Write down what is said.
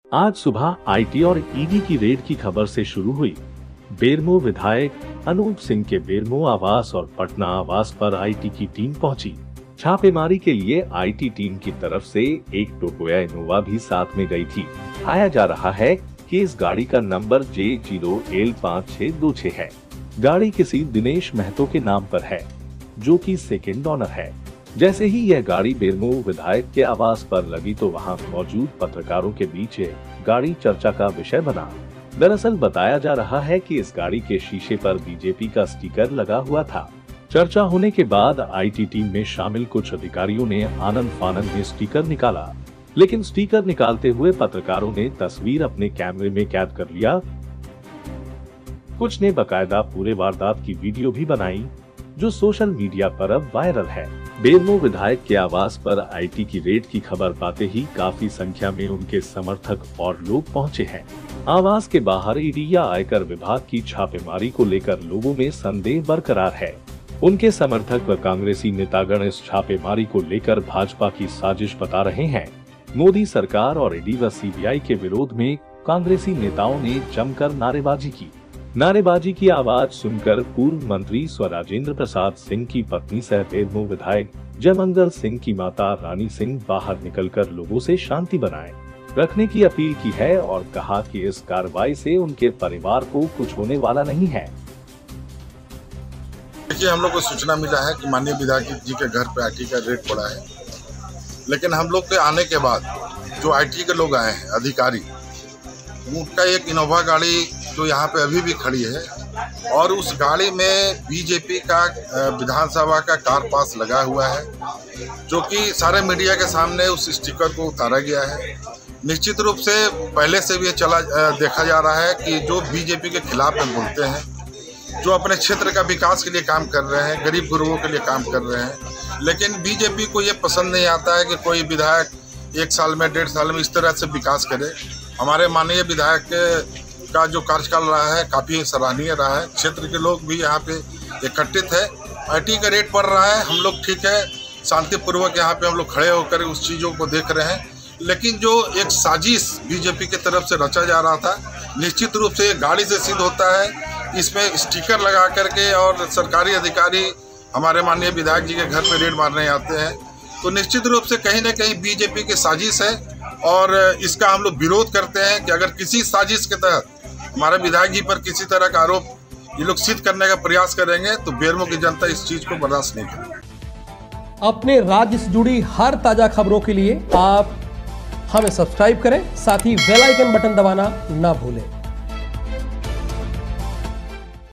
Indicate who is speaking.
Speaker 1: आज सुबह आईटी और ईडी की रेड की खबर से शुरू हुई। बेरमो विधायक अनूप सिंह के बेरमो आवास और पटना आवास पर आईटी की टीम पहुंची। छापेमारी के लिए आईटी टीम की तरफ से एक टोयोटा इनोवा भी साथ में गई थी। बताया जा रहा है कि इस गाड़ी का नंबर J0L5626 है। गाड़ी किसी दिनेश महतो के नाम पर है, जो कि सेकंड ओनर है। जैसे ही यह गाड़ी बेरमो विधायक के आवास पर लगी तो वहां मौजूद पत्रकारों के बीच गाड़ी चर्चा का विषय बना। दरअसल बताया जा रहा है कि इस गाड़ी के शीशे पर बीजेपी का स्टिकर लगा हुआ था। चर्चा होने के बाद आईटी टीम में शामिल कुछ अधिकारियों ने आनंद फानंद में स्टिकर निकाला, लेकिन स्टिकर निकालते हुए पत्रकारों ने तस्वीर अपने कैमरे में कैद कर लिया। कुछ ने बकायदा पूरे वारदात की वीडियो भी बनाई, जो सोशल मीडिया पर अब वायरल है। बेरमो विधायक के आवास पर आईटी की रेड की खबर पाते ही काफी संख्या में उनके समर्थक और लोग पहुंचे हैं। आवास के बाहर ईडी या आयकर विभाग की छापेमारी को लेकर लोगों में संदेह बरकरार है। उनके समर्थक व कांग्रेसी नेतागण इस छापेमारी को लेकर भाजपा की साजिश बता रहे हैं। मोदी सरकार और ईडी व सीबीआई के विरोध में कांग्रेसी नेताओं ने जमकर नारेबाजी की। नारेबाजी की आवाज सुनकर पूर्व मंत्री स्वराजेंद्र प्रसाद सिंह की पत्नी सह बेरमो विधायक जयमंगल सिंह की माता रानी सिंह बाहर निकलकर लोगों से शांति बनाए रखने की अपील की है और कहा कि इस कार्रवाई से उनके परिवार को कुछ होने वाला नहीं है।
Speaker 2: देखिए, हम लोग को सूचना मिला है कि माननीय विधायक जी के घर पे आईटी का रेड पड़ा है, लेकिन हम लोग के आने के बाद जो आईटी के लोग आए हैं अधिकारी, उनका एक इनोवा गाड़ी जो यहाँ पे अभी भी खड़ी है और उस गाड़ी में बीजेपी का विधानसभा का कार पास लगा हुआ है, जो कि सारे मीडिया के सामने उस स्टिकर को उतारा गया है। निश्चित रूप से पहले से भी देखा जा रहा है कि जो बीजेपी के खिलाफ में बोलते हैं, जो अपने क्षेत्र का विकास के लिए काम कर रहे हैं, गरीब गुरुओं के लिए काम कर रहे हैं, लेकिन बीजेपी को ये पसंद नहीं आता है कि कोई विधायक 1 साल में 1.5 साल में इस तरह से विकास करे। हमारे माननीय विधायक का जो कार्यकाल रहा है काफ़ी सराहनीय रहा है। क्षेत्र के लोग भी यहाँ पे एकत्रित है। आईटी का रेट पड़ रहा है, हम लोग ठीक है शांतिपूर्वक यहाँ पे हम लोग खड़े होकर उस चीज़ों को देख रहे हैं, लेकिन जो एक साजिश बीजेपी की तरफ से रचा जा रहा था, निश्चित रूप से गाड़ी से सिद्ध होता है। इसमें स्टिकर लगा करके और सरकारी अधिकारी हमारे माननीय विधायक जी के घर पे रेड मारने आते हैं, तो निश्चित रूप से कहीं न कहीं बीजेपी की साजिश है और इसका हम लोग विरोध करते हैं कि अगर किसी साजिश के तहत हमारे विधायक जी पर किसी तरह का आरोप ये लोग सिद्ध करने का प्रयास करेंगे तो बेरमो की जनता इस चीज को बर्दाश्त नहीं करेगी।
Speaker 3: अपने राज्य से जुड़ी हर ताजा खबरों के लिए आप हमें सब्सक्राइब करें, साथ ही बेल आइकन बटन दबाना ना भूलें।